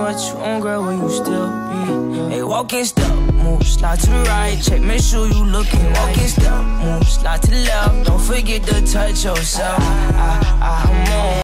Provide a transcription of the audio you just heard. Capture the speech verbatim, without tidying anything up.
what you on, girl, will you still be? Hey, walking step, move, slide to the right. Check, make sure you looking. Walking step, move, slide to the left. Don't forget to touch yourself. I, I, I'm on.